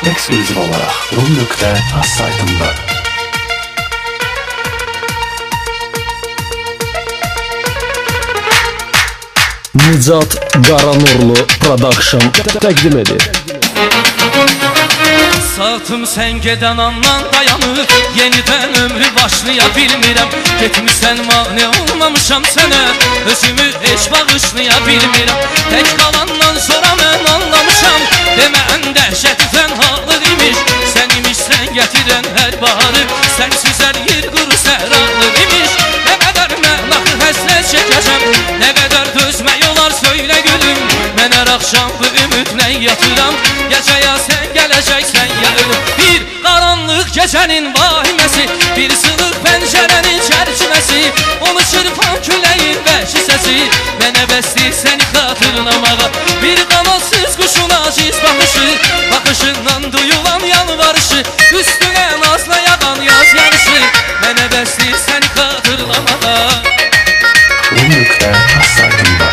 eksklüziv olarak rum.az saytında. Nicat Qaranurlu Production təqdim edir. Saatım sen geden andan dayanır, yeniden ömrü başlaya bilmirəm. Getmişsən mane olmamışam sənə, özümü heç bağışlaya bilmirəm. Tək qalandan sonra mən anlamışam, demən dəhşəti fənhalıq imiş. Sən imişsən gətirən hər baharı, sənsiz hər yer quru səhralıq imiş. Nə qədər mən axı həsrət çəkəcəm, nə qədər dözmək olar söylə gülüm. Mən hər axşam bu ümidlə yatıram, gecəyə sən gələcəksən ya ölüm. Bir qaranlıq gecənin vahiməsi, bir sığıq pəncərənin çərçinəsi, onu çırpan küləyin vəhşi səsi, mənə bəsdir səni xatırlamağa. Bir qanadsız quşun aciz baxışı, baxışından duyulan yalvarışı, üstünə nazla yağan yaz yarışı, mənə bəsdir səni xatırlamağa. Rum.az saytında.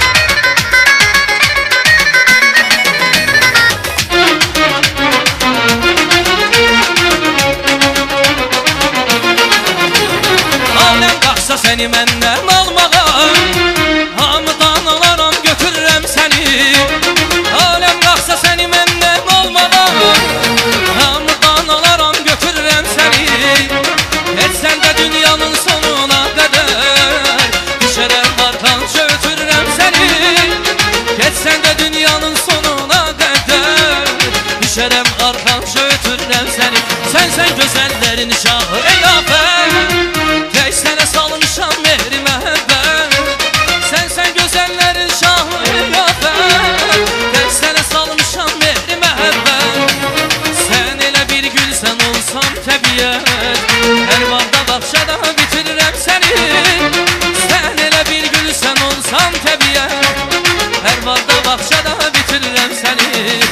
Səni məndən almağa, hamıdan alaram götürürəm səni. Aləm qalxsa səni məndən almağa, hamıdan alaram götürürəm səni. Etsən də dünyanın sonuna qədər, düşərəm arxanca ötürürəm səni. Etsən də dünyanın sonuna qədər, düşərəm arxanca ötürürəm səni. Sənsən gözəllərin şahı ey afət, tək sənə salmışam mehri məhəbbət. Sənsən gözəllərin şahı ey afət, tək sənə salmışam mehri məhəbbət. Sən elə bir gülsən olsam təbiət, hər vaxtda baxşada bitirirəm səni. Sən elə bir gülsən olsam təbiət, hər vaxtda baxşada bitirirəm səni.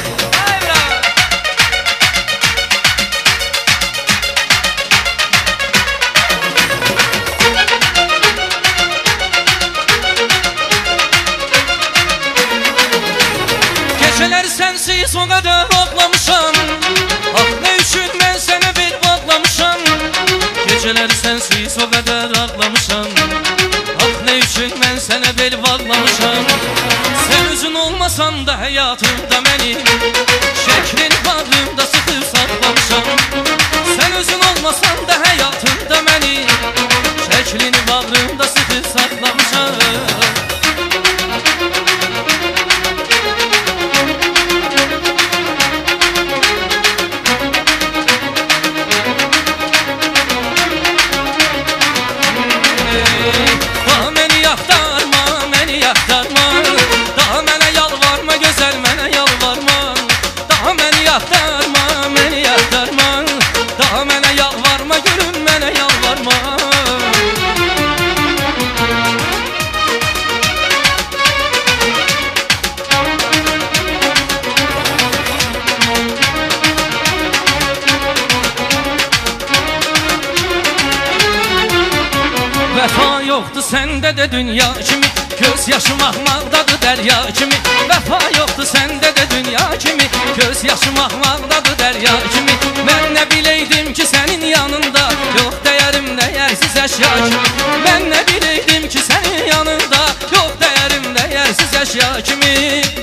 Geceler sensiz o kadar ağlamışam, ah ne üçün mən sənə bel bağlamışam. Geceler sensiz o kadar ağlamışam, ah ne üçün mən sənə bel bağlamışam. Sen özün olmasan da hayatımda məni, şəklin bağrımda sıxıb saxlamışam. Sen özün olmasan da hayatımda məni, şəklin bağrımda sıxıb saxlamışam. Vəfa yoxdur səndə də dünya kimi, göz yaşım axmaqdadır dərya kimi. Vəfa yoxdur səndə də dünya kimi, göz yaşım axmaqdadır dərya kimi. Mən nə biləydim ki sənin yanında, yox dəyərim dəyərsiz əşya kimi. Mən nə biləydim ki sənin yanında, yox dəyərim dəyərsiz əşya kimi.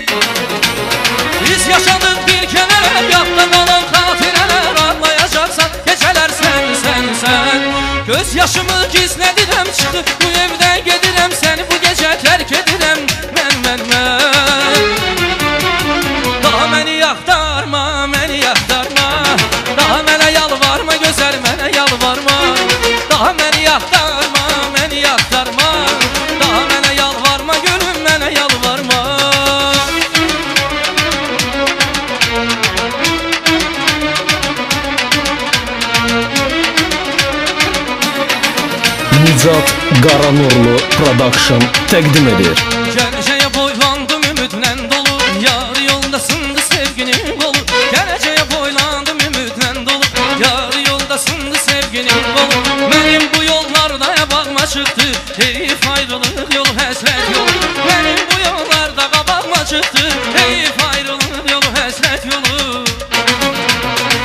Biz yaşadıq bir kənərə, yadda qalan xatirələr, ağlayacaqsan gecələr sən. Göz yaşımı gizlədirəm, çıxıb bu evdə gedirəm, səni bu gecə tərk edirəm, mən. Daha məni yaxdarma, daha mənə yalvarma, gözəl mənə yalvarma. Daha məni yaxdarma, daha mənə yalvarma, gülüm mənə yalvarma. Nicat Qaranurlu Production təqdim edir. Gələcəyə boylandım ümidlə dolu, yar yoldasındı sevginin qolu. Gələcəyə boylandım ümidlə dolu, yar yoldasındı sevginin qolu. Mənim bu yollarda bağıma çıxdı, heyif ayrılıq yolu, həsrət yolu. Mənim bu yollarda qabağıma çıxdı, heyif ayrılıq yolu, həsrət yolu.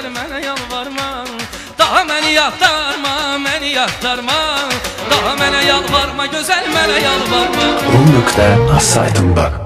gözəl mənə yalvarma. Daha məni yaxtarma, məni yaxtarma. Daha mənə yalvarma, gözəl mənə yalvarma. Rum.az saytında